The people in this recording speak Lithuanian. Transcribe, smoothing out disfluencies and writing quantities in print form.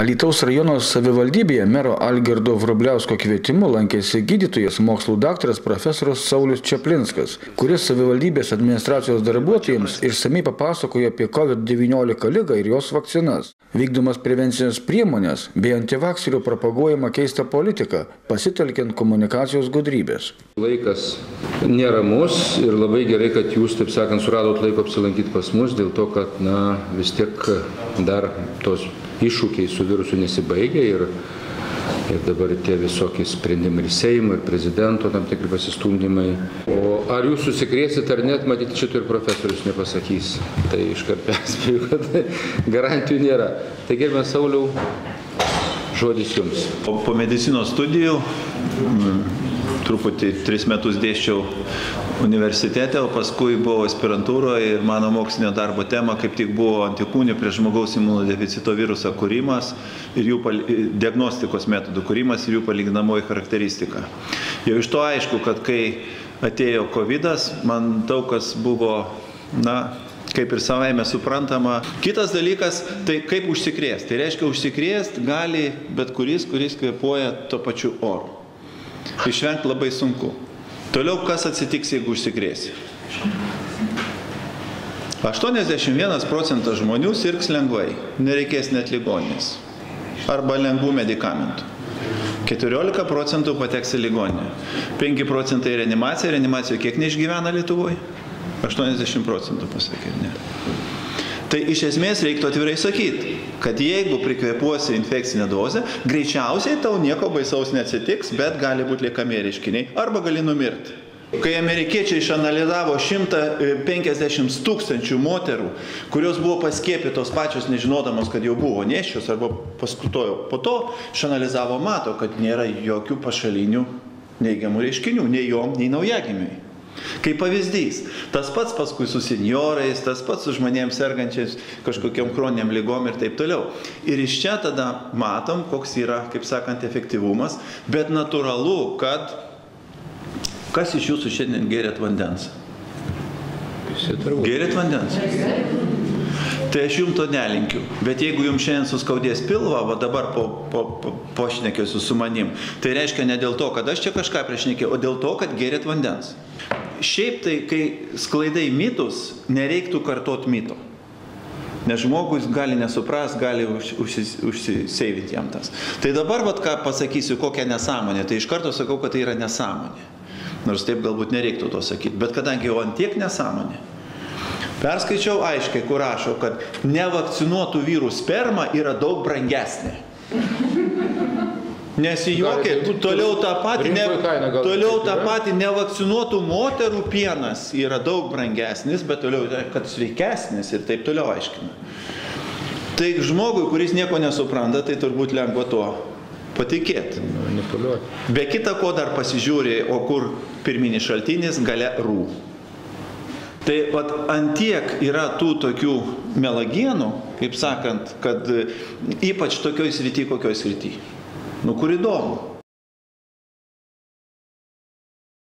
Alytaus rajono savivaldybėje mero Algirdo Vrubliausko kvietimu lankėsi gydytojas mokslų daktaras profesorius Saulius Čaplinskas, kuris savivaldybės administracijos darbuotojams išsamiai papasakojo apie COVID-19 ligą ir jos vakcinas, vykdomas prevencinės priemonės bei antivakserių propaguojama keistą politiką, pasitelkiant komunikacijos gudrybės. Laikas neramus ir labai gerai, kad jūs, taip sakant, suradot laiko apsilankyti pas mus, dėl to, kad vis tiek dar tos iššūkiai su virusu nesibaigia ir dabar tie visokie sprendimai ir Seimo, ir prezidento tam tikri pasistumdymai. O ar jūs susikrėsit ar net, matyti, šito ir profesorius nepasakys. Tai iškart perspėju, kad garantijų nėra. Tai gerbiamas Sauliau, žodis jums. Po medicinos studijų truputį 3 metus dėsčiau universitete, o paskui buvau aspirantūroje ir mano mokslinio darbo tema kaip tik buvo antikūnių prieš žmogaus imunodeficito viruso kūrimas ir jų diagnostikos metodų kūrimas ir jų palyginamoji charakteristika. Jau iš to aišku, kad kai atėjo COVID-as, man daug kas buvo, kaip ir savaime suprantama. Kitas dalykas, tai kaip užsikrėsti. Tai reiškia, užsikrėsti gali bet kuris kvėpuoja to pačiu oru. Išvengti labai sunku. Toliau, kas atsitiks, jeigu užsikrėsi? 81% žmonių sirgs lengvai, nereikės net ligoninės arba lengvų medikamentų. 14% pateks į ligoninę. 5% reanimacija. Reanimacijoje kiek neišgyvena Lietuvoje? 80% pasakė, ne. Tai iš esmės reiktų atvirai sakyti, kad jeigu prikvėpuosi infekcinę dozę, greičiausiai tau nieko baisaus neatsitiks, bet gali būti liekami reiškiniai arba gali numirti. Kai amerikiečiai išanalizavo 150 000 moterų, kurios buvo paskiepytos pačios nežinodamos, kad jau buvo nėščios arba paskutojo, po to išanalizavo, mato, kad nėra jokių pašalinių neigiamų reiškinių, nei jom, nei naujagimiui. Kaip pavyzdys, tas pats paskui su senjorais, tas pats su žmonėms sergančiais kažkokiam chroniniam lygom ir taip toliau. Ir iš čia tada matom, koks yra, kaip sakant, efektyvumas, bet natūralu, kad kas iš jūsų šiandien gėrėt vandens? Gėrėt vandens? Tai aš jums to nelinkiu. Bet jeigu jums šiandien suskaudės pilvą, va dabar pošnekėsiu su manim, tai reiškia ne dėl to, kad aš čia kažką priešnekėjau, o dėl to, kad gėrėt vandens. Šiaip tai, kai sklaidai mitus, nereiktų kartot mito. Nes žmogus gali nesupras, gali užsiseivinti jam tas. Tai dabar, vat, ką pasakysiu, kokią nesąmonę, tai iš karto sakau, kad tai yra nesąmonė. Nors taip galbūt nereiktų to sakyti. Bet kadangi jau antiek nesąmonė, perskaičiau aiškiai, kur rašo, kad nevakcinuotų vyrų sperma yra daug brangesnė. Nesijokit, toliau tą patį nevakcinuotų moterų pienas yra daug brangesnis, bet toliau, kad sveikesnis ir taip toliau aiškina. Tai žmogui, kuris nieko nesupranta, tai turbūt lengva tuo patikėti. Be kita ko dar pasižiūrė, o kur pirminis šaltinis, gale rū. Tai antiek yra tų tokių melagienų, kaip sakant, kad ypač tokioj srity, kokioj srity. Kur įdomu.